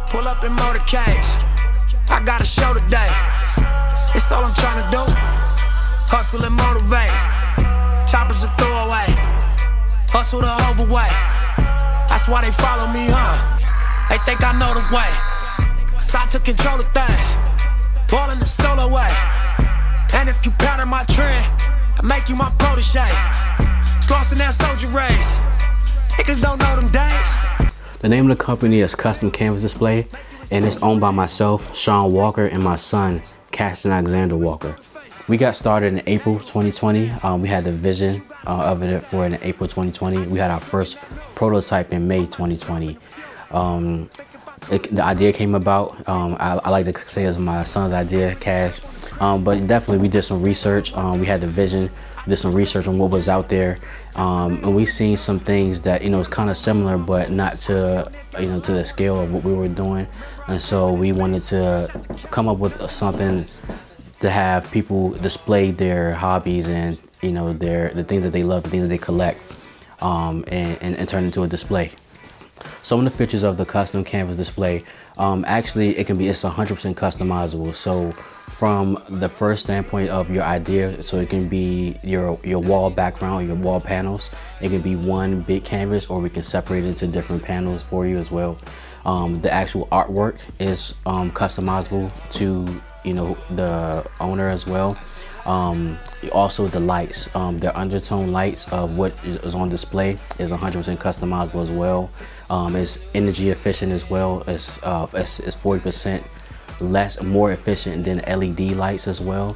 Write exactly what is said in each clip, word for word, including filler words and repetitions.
Pull up in motorcades, I got a show today. It's all I'm trying to do, hustle and motivate. Choppers a throwaway, hustle the overweight. That's why they follow me, huh? They think I know the way, cause I took control of things, ballin' the solo way. And if you pattern my trend, I make you my protege. Slossin' that soldier race, niggas don't know them days. The name of the company is Custom Canvas Display, and it's owned by myself, Sean Walker, and my son, Caston Alexander Walker. We got started in April twenty twenty. Um, we had the vision uh, of it for it in April twenty twenty. We had our first prototype in May twenty twenty. Um, it, the idea came about, um, I, I like to say it's my son's idea, Cash. Um, but definitely we did some research. Um, we had the vision, did some research on what was out there. Um, and we seen some things that, you know, it's kind of similar, but not to, you know, to the scale of what we were doing. And so we wanted to come up with something to have people display their hobbies and, you know, their the things that they love, the things that they collect, um, and, and, and turn into a display. Some of the features of the custom canvas display, um, actually it can be, it's one hundred percent customizable. So from the first standpoint of your idea, so it can be your your wall background, your wall panels. It can be one big canvas, or we can separate it into different panels for you as well. Um, the actual artwork is um, customizable to, you know, the owner as well. Um, also the lights, um, the undertone lights of what is on display is one hundred percent customizable as well. Um, it's energy efficient as well. It's uh, it's, it's forty percent less, more efficient than L E D lights as well.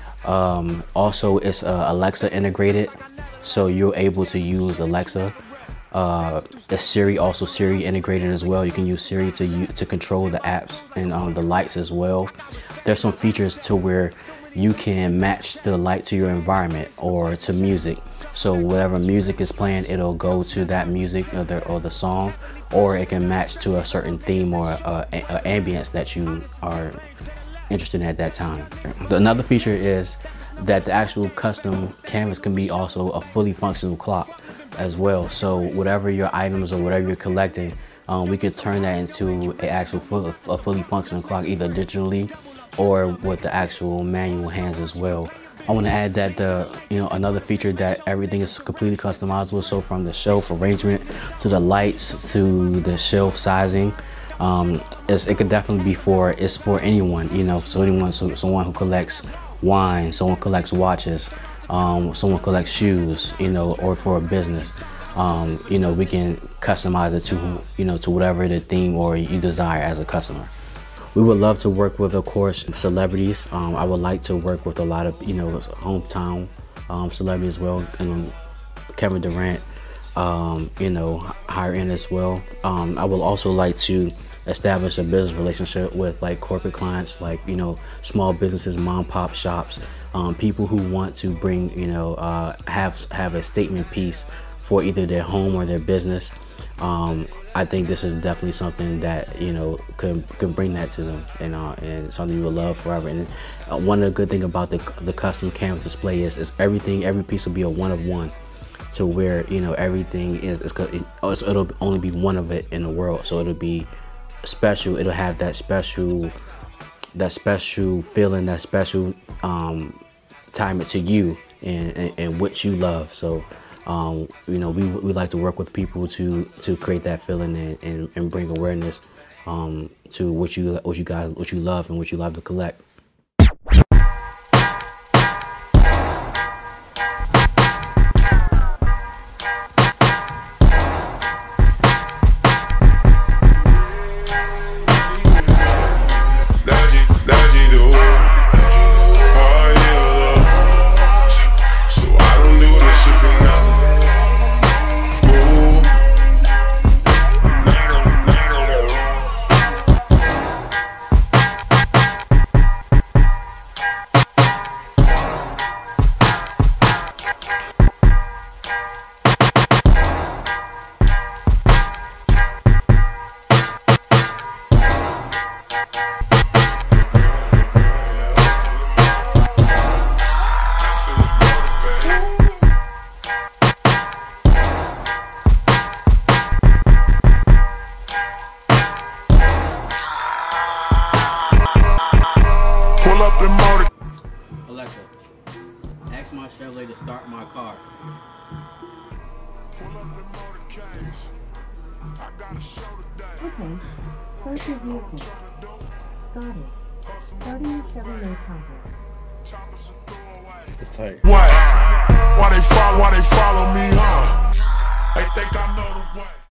Um, also, it's uh, Alexa integrated, so you're able to use Alexa. Uh, the Siri, also Siri integrated as well. You can use Siri to use, to control the apps and um, the lights as well. There's some features to where you can match the light to your environment or to music. So whatever music is playing, it'll go to that music or the, or the song, or it can match to a certain theme or uh, a, a ambience that you are interested in at that time. Another feature is that the actual custom canvas can be also a fully functional clock as well. So whatever your items or whatever you're collecting, um, we could turn that into an actual full, a fully functional clock, either digitally or with the actual manual hands as well. I want to add that the, you know, another feature that everything is completely customizable. So from the shelf arrangement to the lights to the shelf sizing, um, it's, it could definitely be for, it's for anyone, you know, so anyone, so someone who collects wine, someone collects watches, um, someone collects shoes, you know, or for a business. Um, you know, we can customize it to, you know, to whatever the theme or you desire as a customer. We would love to work with, of course, celebrities. Um, I would like to work with a lot of, you know, hometown um, celebrities as well. And Kevin Durant, um, you know, higher end as well. Um, I would also like to establish a business relationship with like corporate clients, like, you know, small businesses, mom pop shops, um, people who want to bring, you know, uh, have have a statement piece for either their home or their business. Um, I think this is definitely something that, you know, could could bring that to them, and uh, and something you will love forever. And uh, one of the good thing about the the custom canvas display is is everything, every piece will be a one of one, to where, you know, everything is it's, it, it'll only be one of it in the world, so it'll be special. It'll have that special that special feeling, that special um, time to you and, and and what you love. So. Um, you know, we, we like to work with people to to create that feeling and, and, and bring awareness um, to what you what you guys what you love and what you love to collect. Alexa, ask my Chevrolet to start my car. Okay, start your vehicle. Got it. Starting your Chevrolet Tahoe. It's tight. What? Why they follow? Why they follow me, huh? They think I know the way.